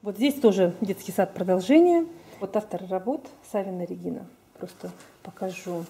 Вот здесь тоже детский сад продолжение. Вот автор работ Савина Регина. Просто покажу.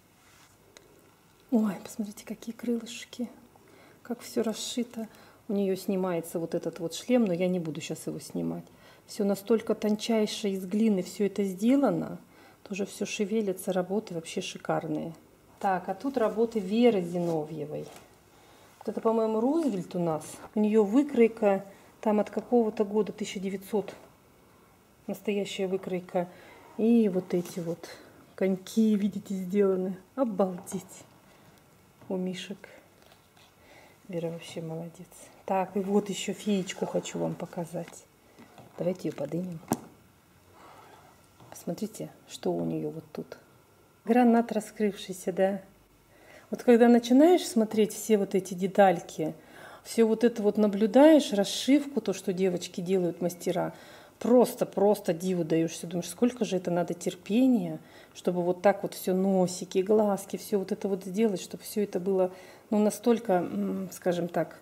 Ой, посмотрите, какие крылышки. Как все расшито. У нее снимается вот этот вот шлем, но я не буду сейчас его снимать. Все настолько тончайшее из глины, все это сделано. Тоже все шевелится, работы вообще шикарные. Так, а тут работы Веры Зиновьевой. Вот это, по-моему, Рузвельт у нас. У нее выкройка там от какого-то года, 1900. Настоящая выкройка. И вот эти вот коньки, видите, сделаны. Обалдеть. У мишек. Вера вообще молодец. Так, и вот еще феечку хочу вам показать. Давайте ее поднимем. Посмотрите, что у нее вот тут. Гранат раскрывшийся, да. Вот когда начинаешь смотреть все вот эти детальки, все вот это вот наблюдаешь, расшивку, то, что девочки делают, мастера, просто диву даешься. Думаешь, сколько же это надо терпения, чтобы вот так вот все носики, глазки, все вот это вот сделать, чтобы все это было, ну, настолько, скажем так,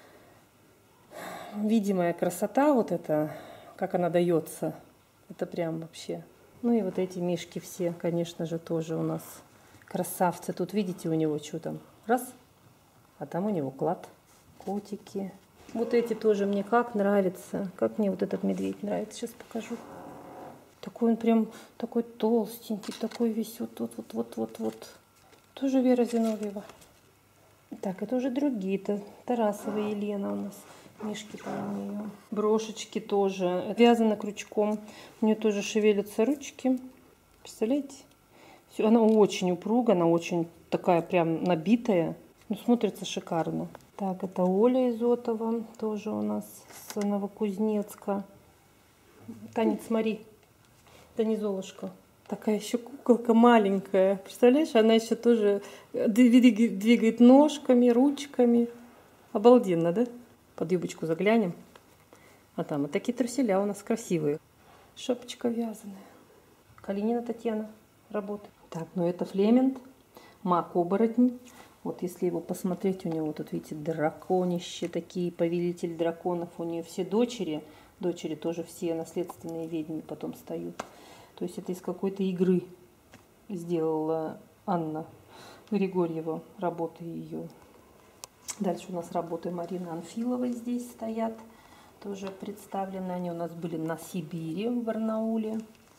видимая красота вот эта, как она дается. Это прям вообще. Ну и вот эти мишки все, конечно же, тоже у нас красавцы. Тут видите, у него что там? Раз, а там у него клад. Котики. Вот эти тоже мне как нравятся. Как мне вот этот медведь нравится. Сейчас покажу. Такой он прям, такой толстенький, такой весь вот. Тоже Вера Зиновьева. Так, это уже другие-то. Тарасова Елена у нас. Мишки по нее. Брошечки тоже. Вязано крючком. У нее тоже шевелятся ручки. Представляете? Все, она очень упругая, она очень такая прям набитая. Ну, смотрится шикарно. Так, это Оля Изотова, тоже у нас с Новокузнецка. Танец Мари. Да не Золушка. Такая еще куколка маленькая. Представляешь, она еще тоже двигает ножками, ручками. Обалденно, да? Под юбочку заглянем. А там вот такие труселя у нас красивые. Шапочка вязаная. Калинина Татьяна работает. Так, ну это Флемент. Маг-оборотень. Вот если его посмотреть, у него тут, видите, драконище такие, повелитель драконов. У нее все дочери тоже все наследственные ведьмы потом встают. То есть это из какой-то игры сделала Анна Григорьева, работы ее. Дальше у нас работы Марины Анфиловой здесь стоят. Тоже представлены. Они у нас были на Сибири, в Барнауле.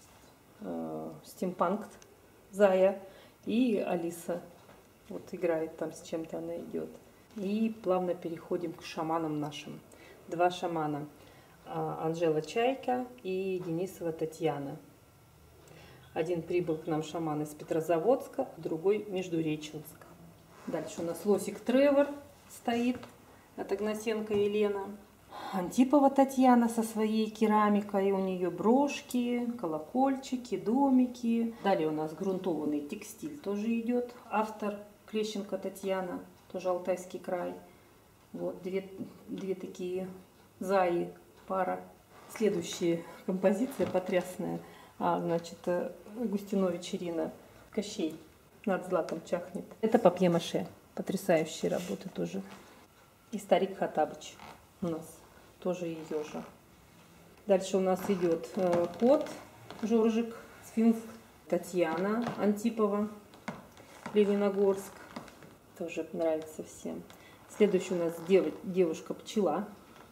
Стимпанк, Зая и Алиса. Вот играет там, с чем-то она идет. И плавно переходим к шаманам нашим. Два шамана. Анжела Чайка и Денисова Татьяна. Один прибыл к нам шаман из Петрозаводска, другой Междуреченска. Дальше у нас Лосик Тревор стоит. Это Гнасенко Елена. Антипова Татьяна со своей керамикой. У нее брошки, колокольчики, домики. Далее у нас грунтованный текстиль тоже идет. Автор Клещенко Татьяна, тоже Алтайский край. Вот две такие заи, пара. Следующая композиция потрясная. Значит, Густинович Ирина, Кощей над златом чахнет. Это папье-маше. Потрясающие работы тоже. И Старик Хаттабыч у нас тоже ее же. Дальше у нас идет кот Жоржик, Сфинкс, Татьяна Антипова, Лениногорск. Тоже нравится всем. Следующий у нас девушка-пчела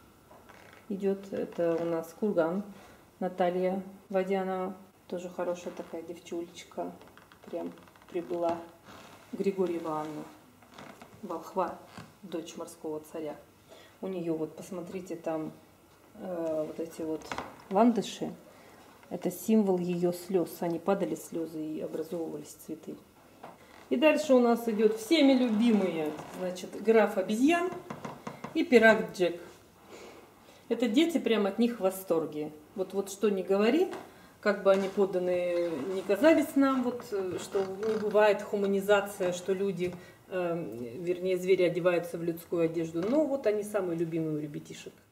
идет. Это у нас Курган Наталья Водянова. Тоже хорошая такая девчулечка. Прям прибыла. Григорьева Анна. Волхва, дочь морского царя. У нее вот, посмотрите, там вот эти вот ландыши. Это символ ее слез. Они падали слезы и образовывались цветы. И дальше у нас идет всеми любимые, значит, граф обезьян и пират Джек. Это дети прям от них в восторге. Вот что ни говори, как бы они поданы не казались нам, вот что не бывает хуманизация, что люди, вернее, звери одеваются в людскую одежду. Но вот они самые любимые у ребятишек.